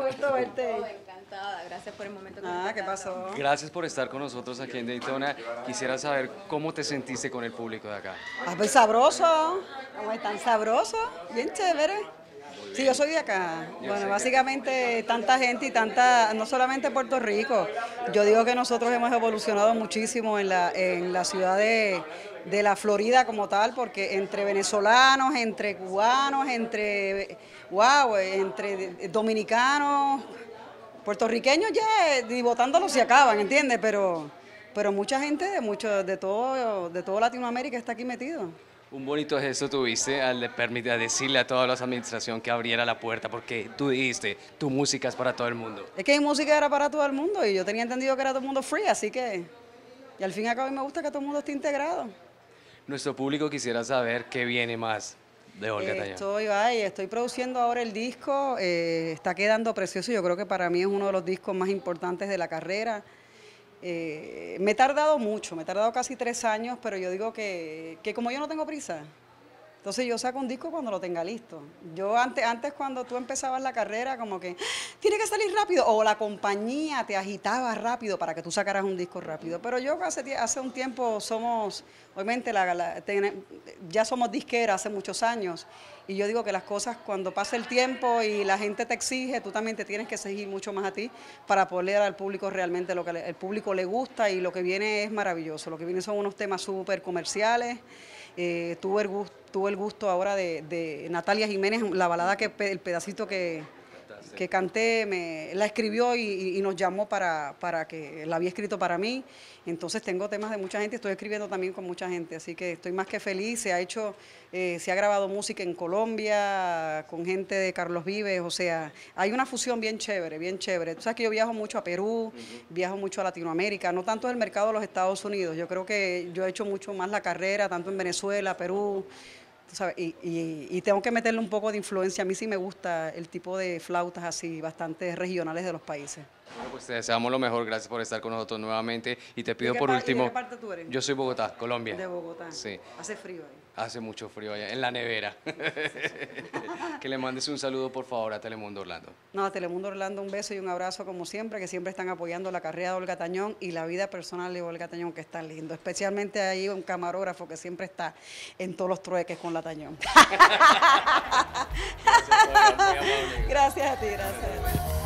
gusto verte. Encantada, gracias por el momento que ¿Qué pasó? Gracias por estar con nosotros aquí en Daytona. Quisiera saber cómo te sentiste con el público de acá. Pues sabroso, ¿cómo están? Sabroso, bien chévere. Sí, yo soy de acá. Bueno, básicamente tanta gente y tanta, no solamente Puerto Rico. Yo digo que nosotros hemos evolucionado muchísimo en la ciudad de la Florida como tal, porque entre venezolanos, entre cubanos, entre dominicanos, puertorriqueños ya ni votándolos se acaban, ¿entiendes? Pero mucha gente de todo Latinoamérica está aquí metido. Un bonito gesto tuviste al permitir decirle a toda la administración que abriera la puerta, porque tú dijiste, tu música es para todo el mundo. Es que mi música era para todo el mundo y yo tenía entendido que era todo el mundo free, así que, y al fin y al cabo me gusta que todo el mundo esté integrado. Nuestro público quisiera saber qué viene más de Olga Tañón. Estoy produciendo ahora el disco, está quedando precioso, yo creo que para mí es uno de los discos más importantes de la carrera. Me he tardado mucho, me he tardado casi 3 años, pero yo digo que como yo no tengo prisa, entonces yo saco un disco cuando lo tenga listo. Yo antes cuando tú empezabas la carrera, como que tiene que salir rápido, o la compañía te agitaba rápido para que tú sacaras un disco rápido. Pero yo hace un tiempo somos, obviamente ya somos disqueras hace muchos años, y yo digo que las cosas cuando pasa el tiempo y la gente te exige, tú también te tienes que exigir mucho más a ti para poder dar al público realmente lo que el público le gusta, y lo que viene es maravilloso. Lo que viene son unos temas súper comerciales. Tuve el gusto ahora de Natalia Jiménez, la balada el pedacito que canté, la escribió y nos llamó para que la había escrito para mí. Entonces tengo temas de mucha gente, estoy escribiendo también con mucha gente, así que estoy más que feliz. Se ha grabado música en Colombia con gente de Carlos Vives, o sea, hay una fusión bien chévere, bien chévere. Tú sabes que yo viajo mucho a Perú, viajo mucho a Latinoamérica, no tanto el mercado de los Estados Unidos. Yo creo que yo he hecho mucho más la carrera, tanto en Venezuela, Perú, ¿sabes? Y tengo que meterle un poco de influencia. A mí sí me gusta el tipo de flautas así, bastante regionales de los países. Bueno, pues te deseamos lo mejor, gracias por estar con nosotros nuevamente y te pido por último... ¿De qué parte tú eres? Yo soy Bogotá, Colombia. De Bogotá. Sí. Hace frío ahí. Hace mucho frío allá, en la nevera. Que le mandes un saludo por favor a Telemundo Orlando. No, a Telemundo Orlando un beso y un abrazo como siempre, que siempre están apoyando la carrera de Olga Tañón y la vida personal de Olga Tañón, que es tan lindo. Especialmente ahí un camarógrafo que siempre está en todos los trueques con la Tañón. Gracias, muy amable. Gracias a ti, gracias.